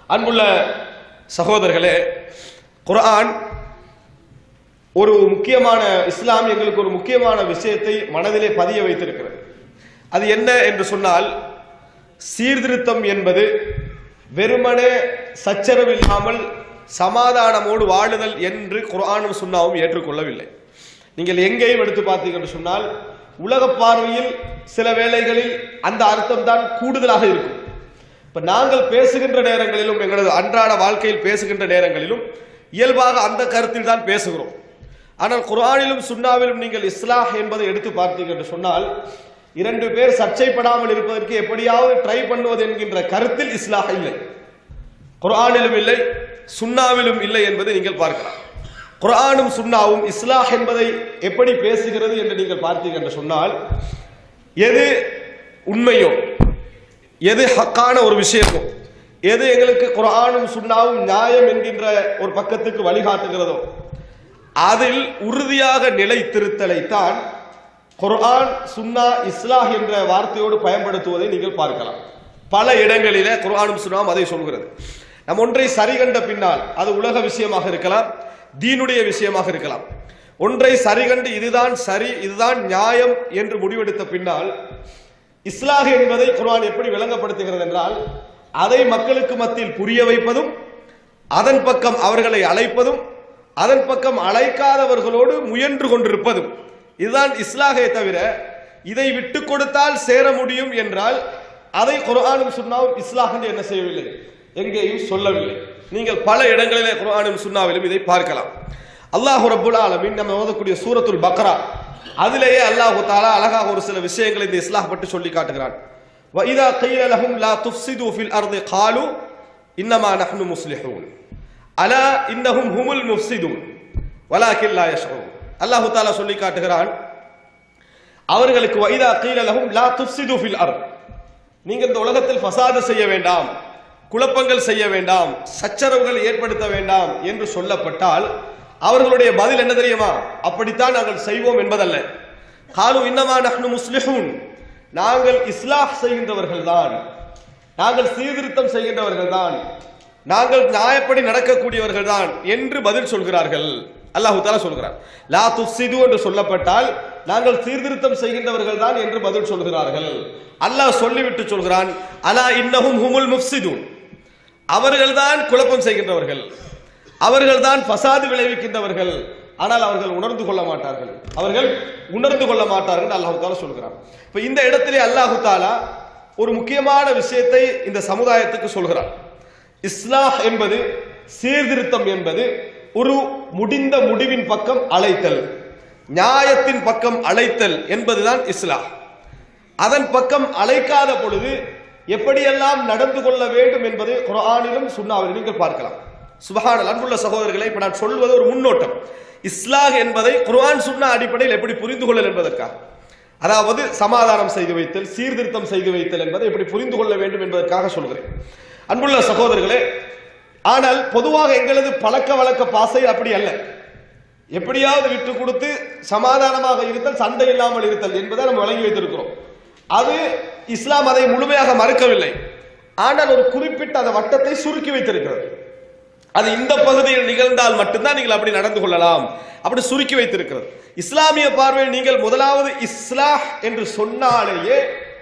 அன்புள்ள சகோதரர்களே, குர்ஆன் ஒரு முக்கியமான இஸ்லாம் எங்களுக்கு ஒரு முக்கியமான விஷயத்தை மனதிலே பதிய வைத்திருக்கிறது. அது என்ன என்று சொன்னால், சீர்திருத்தம் என்பது வெறுமனே சச்சரவு இல்லாமல் சமாதானமோடு வாழுதல் என்று குர்ஆனும் சுன்னாவும் ஏற்றுக்கொள்ளவில்லை. நீங்கள் எங்கேயும் எடுத்து பார்த்தீங்கன்னு சொன்னால், உலக பார்வையில் சில வேளைகளில் அந்த அர்த்தம் தான் கூடுதலாக இருக்கும். இப்ப நாங்கள் பேசுகின்ற நேரங்களிலும் எங்களது அன்றாட வாழ்க்கையில் பேசுகின்ற நேரங்களிலும் இயல்பாக அந்த கருத்தில் தான் பேசுகிறோம். ஆனால் குர்ஆனிலும் சுன்னாவிலும் நீங்கள் இஸ்லாஹ் என்பதை எடுத்து பார்த்தீங்க என்று சொன்னால், இரண்டு பேர் சர்ச்சைப்படாமல் இருப்பதற்கு எப்படியாவது ட்ரை பண்ணுவது என்கின்ற கருத்தில் இஸ்லாஹ் இல்லை. குர்ஆனிலும் இல்லை, சுன்னாவிலும் இல்லை என்பதை நீங்கள் பார்க்கலாம். குர்ஆனும் சுன்னாவும் இஸ்லாஹ் என்பதை எப்படி பேசுகிறது என்று நீங்கள் பார்த்தீங்க என்று சொன்னால், எது உண்மையோ, எது ஹக்கான ஒரு விஷயமோ, எது எங்களுக்கு குர்ஆனும் சுன்னாவும் நியாயம் என்கின்ற ஒரு பக்கத்துக்கு வழிகாட்டுகிறதோ, அதில் உறுதியாக நிலைத்திருத்தலைத்தான் குர்ஆன் சுன்னா இஸ்லாஹ் என்ற வார்த்தையோடு பயன்படுத்துவதை நீங்கள் பார்க்கலாம். பல இடங்களிலே குர்ஆனும் சுன்னாவும் அதை சொல்கிறது. நம் ஒன்றை சரி கண்ட பின்னால், அது உலக விஷயமாக இருக்கலாம், தீனுடைய விஷயமாக இருக்கலாம், ஒன்றை சரி கண்டு இதுதான் சரி, இதுதான் நியாயம் என்று முடிவெடுத்த பின்னால் இஸ்லாஹ் என்பதை குர்ஆன் எப்படி விளங்கப்படுத்துகிறது என்றால், அதை மக்களுக்கு மத்தியில் புரிய வைப்பதும், அதன் பக்கம் அவர்களை அழைப்பதும், அதன் பக்கம் அழைக்காதவர்களோடு முயன்று கொண்டிருப்பதும், இதுதான் இஸ்லாஹே தவிர இதை விட்டு கொடுத்தால் சேர முடியும் என்றால் அதை குர்ஆனும் சுன்னாவும் இஸ்லாஹ் என்று என்ன செய்யவில்லை, எங்கேயும் சொல்லவில்லை. நீங்கள் பல இடங்களிலே குர்ஆனும் சுன்னாவிலும் இதை பார்க்கலாம். அல்லாஹ் ரப்புல் ஆலமீன் நம்ம ஓதக்கூடிய சூரத்துல் பக்ரா, அதிலேயே அல்லாஹ் தஆலா அழகாக ஒரு சில விஷயங்களை இந்த இஸ்லாஹ் பற்றி சொல்லி காட்டுகிறான். வ இதா கீல லஹும் லா துஃப்ஸிது ஃபில் அர்தி காலு இன்னமா நஹ்னு முஸ்லிஹூன் அலா இன்னஹும் ஹுமுல் முஃப்ஸிதூன் வலாக்கின் லா யஷ்ஊன். அல்லாஹ் தஆலா சொல்லி காட்டுகிறான், அவர்களுக்கு வ இதா கீல லஹும் லா துஃப்ஸிது ஃபில் அர்த், நீங்க இந்த உலகத்தில் ஃபசாது செய்ய வேண்டாம், குழப்பங்கள் செய்ய வேண்டாம், சச்சரவுகள் ஏற்படுத்த வேண்டாம் என்று சொல்லப்பட்டால் அவர்களுடைய பதில் என்ன தெரியுமா? அப்படித்தான் நாங்கள் செய்வோம் என்பதல்ல. காலு இன்னமா நஹ்னு முஸ்லிஹூன், நாங்கள் இஸ்லாஹ் செய்கின்றவர்கள் தான், நாங்கள் சீர்திருத்தம் செய்கின்றவர்கள் தான், நாங்கள் நியாயப்படி நடக்கக்கூடியவர்கள் தான் என்று பதில் சொல்கிறார்கள். அல்லாஹ் தஆலா சொல்கிறார், லா துஃப்ஸிது என்று சொல்லப்பட்டால் நாங்கள் சீர்திருத்தம் செய்கின்றவர்கள் தான் என்று பதில் சொல்கிறார்கள். அல்லாஹ் சொல்லிவிட்டு சொல்கிறான், அலா இன்னஹும் ஹுமுல் முஃப்ஸிதூன், அவர்கள்தான் குழப்பம் செய்கின்றவர்கள், அவர்கள்தான் ஃபசாது விளைவிக்கின்றவர்கள், ஆனால் அவர்கள் உணர்ந்து கொள்ள மாட்டார்கள், அவர்கள் உணர்ந்து கொள்ள மாட்டார்கள் அல்லாஹ் தஆலா சொல்கிறான். இப்ப இந்த இடத்திலே அல்லாஹ் தஆலா ஒரு முக்கியமான விஷயத்தை இந்த சமுதாயத்துக்கு சொல்கிறான். இஸ்லாஹ் என்பது, சீர்திருத்தம் என்பது ஒரு முடிந்த முடிவின் பக்கம் அழைத்தல், நியாயத்தின் பக்கம் அழைத்தல் என்பதுதான் இஸ்லாஹ். அதன் பக்கம் அழைக்காத பொழுது எப்படியெல்லாம் நடந்து கொள்ள வேண்டும் என்பதை குர்ஆனிலும் சுன்னாவிலும் நீங்கள் பார்க்கலாம். சுப்ஹானல்லாஹ். அன்புள்ள சகோதரர்களை, இப்ப நான் சொல்வது ஒரு முன்னோட்டம். இஸ்லாஹ் என்பதை குர்ஆன் சுன்னா அடிப்படையில் எப்படி புரிந்து கொள்ளல் என்பதற்காக, அதாவது சமாதானம் செய்து வைத்தல், சீர்திருத்தம் செய்து வைத்தல் என்பதை எப்படி புரிந்து கொள்ள வேண்டும் என்பதற்காக சொல்கிறேன். அன்புள்ள சகோதரர்களே, ஆனால் பொதுவாக எங்களது பழக்க வழக்க பாசையில் அப்படி அல்ல. எப்படியாவது விட்டு கொடுத்து சமாதானமாக இருத்தல், சண்டை இல்லாமல் இருத்தல் என்பதை நம்ம வழங்கி வைத்திருக்கிறோம். அது இஸ்லாம் அதை முழுமையாக மறுக்கவில்லை, ஆனால் ஒரு குறிப்பிட்ட அந்த வட்டத்தை சுருக்கி வைத்திருக்கிறது. அது இந்த பகுதியில் நிகழ்ந்தால் மட்டும்தான் நீங்கள் அப்படி நடந்து கொள்ளலாம், அப்படி சுருக்கி வைத்திருக்கிறது. இஸ்லாமிய பார்வையில் நீங்கள் முதலாவது இஸ்லாஹ் என்று சொன்னாலேயே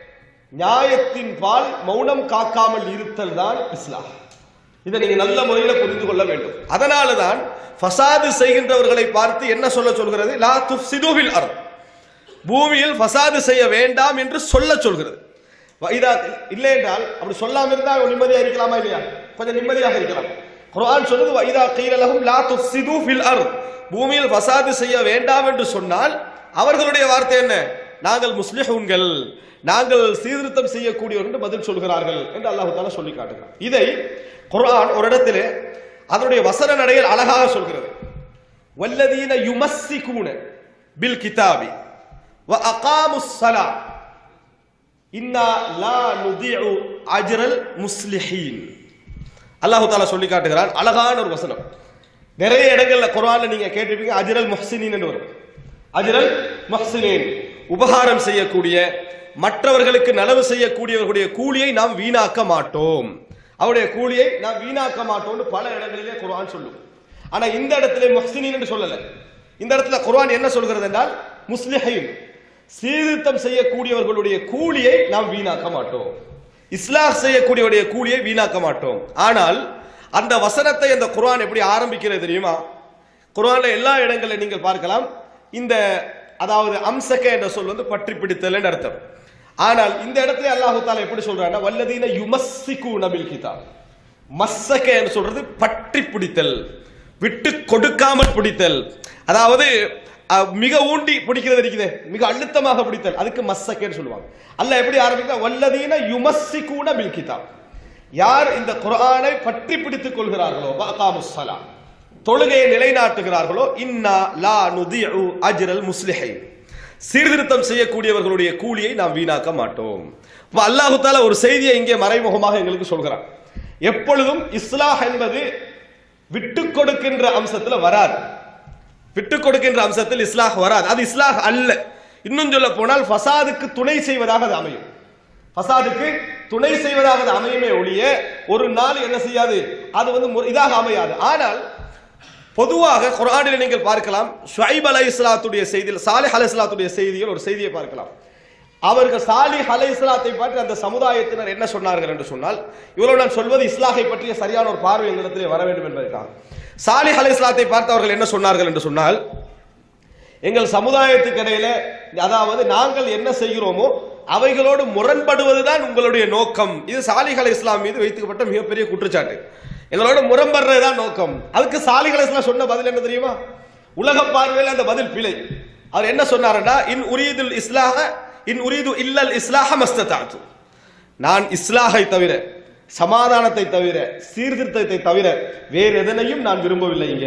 நியாயத்தின் பால் மௌனம் காக்காமல் இருத்தல் தான் இஸ்லாஹ். இதை நீங்க நல்ல முறையில் புரிந்து கொள்ள வேண்டும். அதனால தான் ஃபசாது செய்கின்றவர்களை பார்த்து என்ன சொல்கிறது? லா துஃப்ஸிது ஃபில் அர்த், பூமியில் ஃபசாது செய்ய வேண்டாம் என்று சொல்கிறது. இல்லை என்றால் அப்படி சொல்லாம இருந்தால் நிம்மதியாக இருக்கலாமா இல்லையா? கொஞ்சம் நிம்மதியாக இருக்கலாம். குர்ஆன் சொல்லுது, வைதா கீல லஹும் லா துஃப்ஸிது ஃபில் அர்த், பூமியில் ஃபசாது செய்ய வேண்டாம் என்று சொன்னால் அவர்களுடைய வார்த்தை என்ன? நாங்கள் முஸ்லிஹூன்கள், நாங்கள் சீர்திருத்தம் செய்யக்கூடியவர் என்று பதில் சொல்கிறார்கள் என்று அல்லாஹ் தஆலா சொல்லி காட்டுகிறார். இதை குர்ஆன் ஒரு இடத்திலே அதனுடைய வசன நடையில் அழகாக சொல்கிறது. வல்லதீன யுமஸ்ஸிகூன பில் கிதாபி வ அகாமுஸ் ஸலா இன்னா லா நுதீஉ அஜ்ரல் முஸ்லிஹீன். அல்லாஹ் தஆலா சொல்லி காட்டுகிறான். அழகான ஒரு வசனம். நிறைய இடங்கள்ல குர்ஆன்ல நீங்க கேட்டிருப்பீங்க, அஜ்ரல் முஹ்சினீன் என்று வரும். அஜ்ரல் முஹ்சினீன், உபகாரம் செய்யக்கூடிய, மற்றவர்களுக்கு நலவு செய்யக்கூடியவர்களுடைய கூலியை நாம் வீணாக்க மாட்டோம். அவருடைய கூலியை நான் வீணாக்க மாட்டோம்னு பல இடங்களிலே குர்ஆன் சொல்லும். ஆனா இந்த இடத்துல முஹ்சினீன் என்று சொல்லல. இந்த இடத்துல குர்ஆன் என்ன சொல்கிறது என்றால் முஸ்லிஹீன், சீர்திருத்தம் செய்யக்கூடியவர்களுடைய கூலியை நாம் வீணாக்க மாட்டோம், இஸ்லாஹ் செய்யக்கூடியவருடைய கூலியை வீணாக்க மாட்டோம். ஆனால் அந்த வசனத்தை அந்த குர்ஆன் எப்படி ஆரம்பிக்கிறது தெரியுமா? குர்ஆன்ல எல்லா இடங்களிலும் நீங்கள் பார்க்கலாம் இந்த அதாவது அம்சக என்ற சொல் பற்றி பிடித்தல் என்று அர்த்தம். ஆனால் இந்த இடத்துல அல்லாஹ் தஆலா எப்படி சொல்றான்னா வல்லதீன யுமஸ்ஸிகூன பில் கிதாப், மஸ்ஸக என்று சொல்றது பற்றி பிடித்தல், விட்டு கொடுக்காமல் பிடித்தல். அதாவது மிக ஊண்டி பிடிக்கிறது இருக்குது, மிக அழுத்தமாக பிடித்தல், அதுக்கு மஸ்ஸகன்னு சொல்லுவாங்க. அல்லாஹ் எப்படி ஆரம்பிக்கிறா வல்லதீன யுமஸ்ஸிகூன பில் கிதாப், யார் இந்த குர்ஆனை பற்றி பிடித்துக் கொள்கிறார்களோ வஅகாமுஸ் ஸலா, தொழுகையை நிலைநாட்டுகிறார்களோ இன்னா லா நுதிஉ அஜ்ரல் முஸ்லிஹீன், சீர்திருத்தம் செய்யக்கூடியவர்களுடைய கூலியை நாம் வீணாக்க மாட்டோம். அல்லாஹ் தஆலா ஒரு செய்தியை இங்கே மறைமுகமாக எங்களுக்கு சொல்கிறான். எப்பொழுதும் இஸ்லாஹ் என்பது விட்டு கொடுக்கின்ற அம்சத்தில் வராது, விட்டு கொடுக்கின்ற அம்சத்தில் இஸ்லாஹ் வராது, அது இஸ்லாஹ் அல்ல. இன்னும் சொல்ல போனால் ஃபசாதுக்கு துணை செய்வதாக அது அமையும், ஃபசாதுக்கு துணை செய்வதாக அது அமையுமே ஒழிய ஒரு நாள் என்ன செய்யாது, அது இதாக அமையாது. ஆனால் பொதுவாக குர்ஆனில் நீங்கள் பார்க்கலாம் ஷுஐப் அலைஹிஸ்ஸலாத்துடைய செய்தியில் சாலிஹ் அலைஹிஸ்ஸலாத்துடைய செய்தியில் ஒரு செய்தியை பார்க்கலாம். அவர்கள் சாலிஹ் அலைஹிஸ்ஸலாத்தை பற்றி அந்த சமுதாயத்தினர் என்ன சொன்னார்கள் என்று சொன்னால், இவ்வளவு நான் சொல்வது இஸ்லாஹை பற்றிய சரியான ஒரு பார்வை எங்களிடத்திலே வர வேண்டும் என்பதற்காக. சாலிஹ் அலைஹிஸ்ஸலாத்தை பார்த்து அவர்கள் என்ன சொன்னார்கள் என்று சொன்னால், எங்கள் சமுதாயத்துக்கு இடையில அதாவது நாங்கள் என்ன செய்கிறோமோ அவைகளோடு முரண்படுவதுதான் உங்களுடைய நோக்கம். இது சாலிஹ் அலைஹிஸ்ஸலாம் மீது வைக்கப்பட்ட மிகப்பெரிய குற்றச்சாட்டு. எங்களோட முரண்படுறதுதான் நோக்கம். அதுக்கு சாலிஹ் அலைஹிஸ்ஸலாம் சொன்ன பதில் என்ன தெரியுமா? உலக பார்வையில் அந்த பதில் பிழை. அவர் என்ன சொன்னார்னா இன் உரீதுல் இஸ்லாஹ இன் உரீது இல்லல் இஸ்லாஹ மஸ்ததாது, நான் இஸ்லாஹை தவிர, சமாதானத்தை தவிர, சீர்திருத்தத்தை தவிர வேறு எதனையும் நான் விரும்பவில்லை இங்க.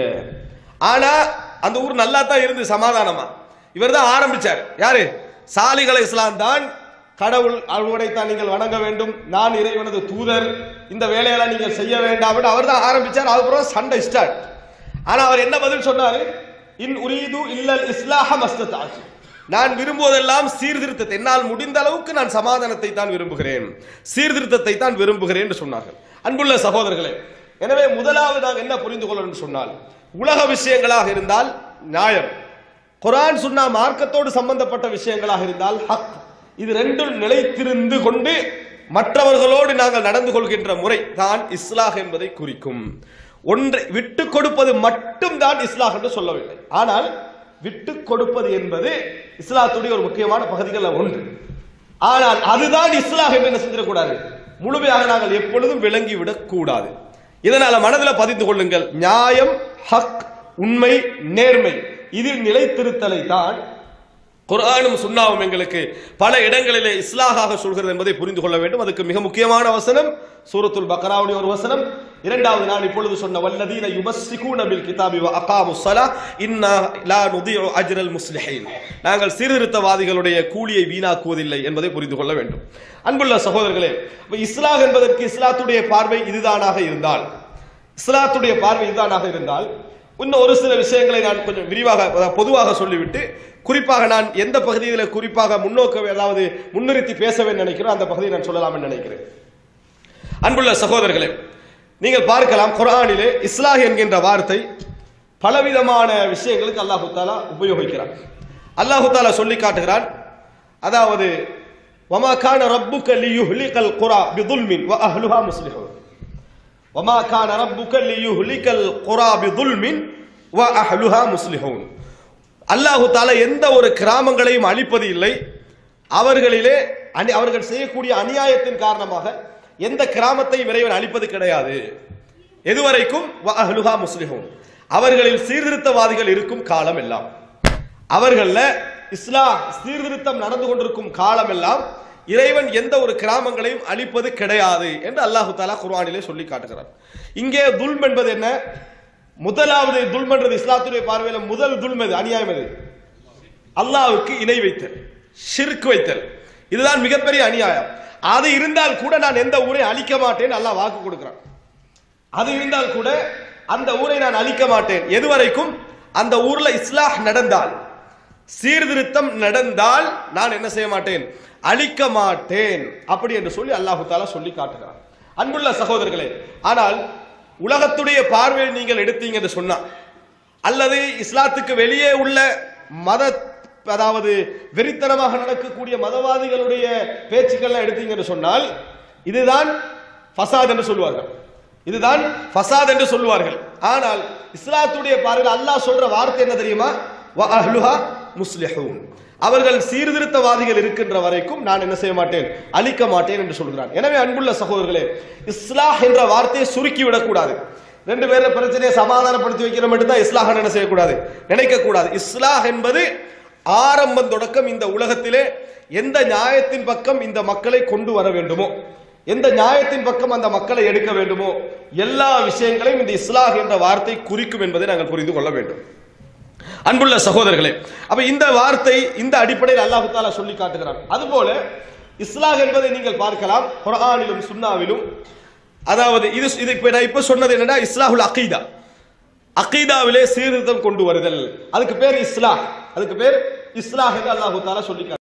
ஆனா அந்த ஊர் நல்லா தான் இருந்து சமாதானமா. இவர் தான் ஆரம்பிச்சார். யாரு? சாலிஹ் அலைஹிஸ்ஸலாம் தான் கடவுள் அவரைத்தான் நீங்கள் வணங்க வேண்டும், நான் இறைவனது தூதர், இந்த வேலையெல்லாம் நீங்கள் செய்ய வேண்டாம், அவர் தான் ஆரம்பிச்சார். அதுக்கப்புறம் சண்டை ஸ்டார்ட். ஆனா அவர் என்ன பதில் சொன்னாரு? இன் உரீது இல்லல் இஸ்லாஹ மஸ்ததாது, நான் விரும்புவதெல்லாம் சீர்திருத்தத்தை, என்னால் முடிந்த அளவுக்கு நான் சமாதானத்தை தான் விரும்புகிறேன், சீர்திருத்தத்தை தான் விரும்புகிறேன் என்று சொன்னார்கள். அன்புள்ள சகோதரர்களே, எனவே முதலாவது நாம் என்ன புரிந்து கொள்ளணும் சொன்னால், உலக விஷயங்களாக இருந்தால் நியாயம், குர்ஆன் சுன்னா மார்க்கத்தோடு சம்பந்தப்பட்ட விஷயங்களாக இருந்தால் ஹக், இது ரெண்டும் நிலைத்திருந்து கொண்டு மற்றவர்களோடு நாங்கள் நடந்து கொள்கின்ற முறை தான் இஸ்லாஹ் என்பதை குறிக்கும். ஒன்றை விட்டு கொடுப்பது மட்டும் தான் இஸ்லாஹ் என்று சொல்லவில்லை. ஆனால் விட்டு கொடுப்பது என்பது இஸ்லாத்துடைய ஒரு முக்கியமான பகுதிகள் ஒன்று. ஆனால் அதுதான் இஸ்லாஹ் என்று என்ன செஞ்சிடக்கூடாது, முழுமையாக நாங்கள் எப்பொழுதும் விளங்கிவிடக் கூடாது. இதனால மனதில் பதிந்து கொள்ளுங்கள், நியாயம், ஹக், உண்மை, நேர்மை, இதில் நிலைத்திருத்தலை தான் குர்ஆனும் சுன்னாவும் எங்களுக்கு பல இடங்களிலே இஸ்லாஹாக சொல்கிறது என்பதை புரிந்து கொள்ள வேண்டும். அதுக்கு மிக முக்கியமான வசனம் சூரத்துல் பக்ராவுடைய ஒரு வசனம். இரண்டாவது நான் இப்பொழுது சொன்ன வல்லதீன யுமஸ்ஸிகூன பில் கிதாபி வ அகாமுஸ் ஸலாஹ் இன்னா லா நுதிஉ அஜ்ரல் முஸ்லிஹீன், நாங்கள் சீர்திருத்தவாதிகளுடைய கூலியை வீணாக்குவதில்லை என்பதை புரிந்து கொள்ள வேண்டும். அன்புள்ள சகோதரர்களே, இஸ்லாஹ் என்பதற்கு இஸ்லாத்துடைய பார்வை இதுதானாக இருந்தால், இஸ்லாத்துடைய பார்வை இதுதானாக இருந்தால், இன்னும் ஒரு சில விஷயங்களை நான் கொஞ்சம் விரிவாக பொதுவாக சொல்லிவிட்டு குறிப்பாக நான் எந்த பகுதியில் குறிப்பாக முன்னோக்க அதாவது முன்னிறுத்தி பேசவே நினைக்கிறோம் அந்த பகுதியை நான் சொல்லலாம் என்று நினைக்கிறேன். அன்புள்ள சகோதரர்களே, நீங்கள் பார்க்கலாம் குர்ஆனிலே இஸ்லாஹ் என்கின்ற வார்த்தை பலவிதமான விஷயங்களுக்கு அல்லாஹு தஆலா உபயோகிக்கிறார். அல்லாஹு தஆலா சொல்லி காட்டுகிறான், அதாவது வமா கான ரப்புக லியுஹ்லிகல் குரா பிதுல்மின் வ அஹ்லுஹா முஸ்லிஹூன், வமா கான ரப்புக லியுஹ்லிகல் குரா பிதுல்மின் வ அஹ்லுஹா முஸ்லிஹூன். அல்லாஹு தஆலா எந்த ஒரு கிராமங்களையும் அழிப்பது இல்லை, அவர்களிலே அவர்கள் செய்யக்கூடிய அநியாயத்தின் காரணமாக எந்த கிராமத்தையும் இறைவன் அழிப்பது கிடையாது. எதுவரைக்கும் வ அஹ்லுஹா முஸ்லிஹூன், அவர்களில் சீர்திருத்தவாதிகள் இருக்கும் காலம் எல்லாம், அவர்கள இஸ்லாம் சீர்திருத்தம் நடந்து கொண்டிருக்கும் காலம் எல்லாம் இறைவன் எந்த ஒரு கிராமங்களையும் அழிப்பது கிடையாது என்று அல்லாஹு தஆலா குர்ஆனிலே சொல்லி காட்டுகிறார். இங்கே துல்ம் என்பது என்ன? முதலாவது துல்ம் என்றது இஸ்லாத்துடைய பார்வையில் முதல் துல்ம் எது? அநியாயம் எது? அல்லாஹ்வுக்கு இணை வைத்தல், ஷிர்க் வைத்தல், இதுதான் மிகப்பெரிய அநியாயம். அது இருந்தால் கூட நான் எந்த ஊரை அழிக்க மாட்டேன் அல்லாஹ் வாக்கு கொடுக்கிறான். அது இருந்தால் கூட அந்த ஊரை நான் அழிக்க மாட்டேன், எதுவரைக்கும் அந்த ஊர்ல இஸ்லாஹ் நடந்தால், சீர்திருத்தம் நடந்தால் நான் என்ன செய்ய மாட்டேன், அழிக்க மாட்டேன், அப்படி என்று சொல்லி அல்லாஹு தஆலா சொல்லி காட்டுகிறான். அன்புள்ள சகோதரர்களே, ஆனால் உலகத்துடைய பார்வையை நீங்கள் எடுத்தீங்க என்று சொன்னா, அல்லது இஸ்லாத்துக்கு வெளியே உள்ள மத, அதாவது வெறித்தனமாக நடக்கக்கூடிய மதவாதிகளுடைய பேச்சுக்கள் எடுத்தீங்க என்று சொன்னால், இதுதான் ஃபசாத் என்று சொல்வார்கள், இதுதான் ஃபசாத் என்று சொல்வார்கள். ஆனால் இஸ்லாத்துடைய பார்வையில் அல்லாஹ் சொல்ற வார்த்தை என்ன தெரியுமா? வ அஹ்லுஹா முஸ்லிஹூன், அவர்கள் சீர்திருத்தவாதிகள் இருக்கின்ற வரைக்கும் நான் என்ன செய்ய மாட்டேன், அழிக்க மாட்டேன் என்று சொல்கிறான். எனவே அன்புள்ள சகோதரர்களே, இஸ்லாஹ் என்ற வார்த்தையை சுருக்கி விடக்கூடாது. ரெண்டு பேரும் பிரச்சனையை சமாதானப்படுத்தி வைக்கிற மட்டும்தான் இஸ்லாஹ் என்ன செய்யக்கூடாது, நினைக்க கூடாது. இஸ்லாஹ் என்பது ஆரம்பம் தொடக்கம் இந்த உலகத்திலே எந்த நியாயத்தின் பக்கம் இந்த மக்களை கொண்டு வர வேண்டுமோ, எந்த நியாயத்தின் பக்கம் அந்த மக்களை எடுக்க வேண்டுமோ, எல்லா விஷயங்களையும் இந்த இஸ்லாஹ் என்ற வார்த்தை குறிக்கும் என்பதை நாங்கள் புரிந்து கொள்ள வேண்டும். அன்புள்ள சகோதரர்களே, அப்ப இந்த வார்த்தை இந்த அடிப்படையில் அல்லாஹ் தஆலா சொல்லி காட்டுகிறான். அதுபோல இஸ்லாஹ் என்பதை நீங்கள் பார்க்கலாம் குர்ஆனிலும் சுன்னாவிலும். அதாவது இது இப்ப சொன்னது என்னன்னா இஸ்லாஹுல் அகீதா, அகீதாவிலே சீர்திருத்தம் கொண்டு வருதல், அதுக்கு பேர் இஸ்லாஹ், அதுக்கு பேர் இஸ்லாஹ் என்று அல்லாஹ் தஆலா சொல்லி